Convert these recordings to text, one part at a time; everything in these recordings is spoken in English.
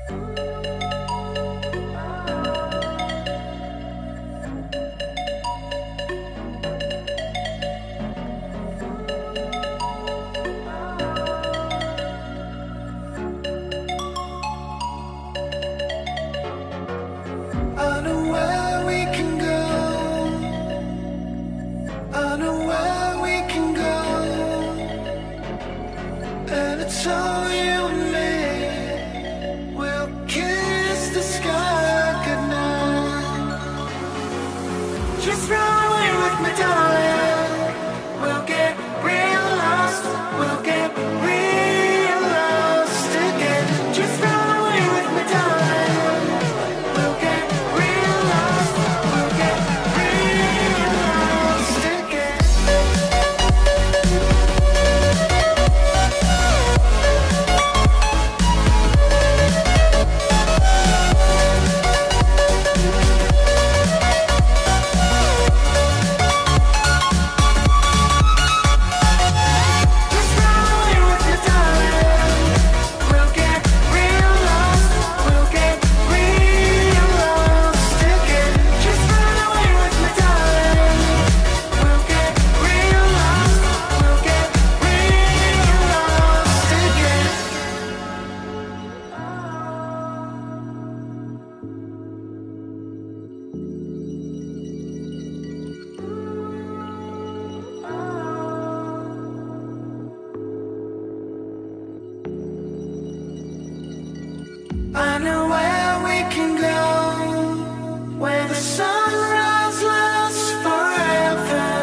I know where we can go, where the sunrise lasts forever,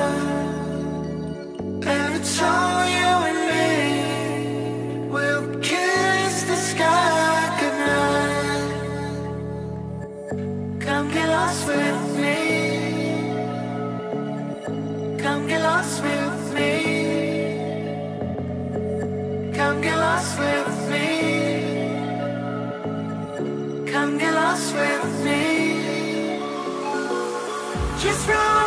and it's all you and me. We'll kiss the sky goodnight. Come get lost with me. Come get lost with me. Come get lost with me. Come get lost with me. Just run.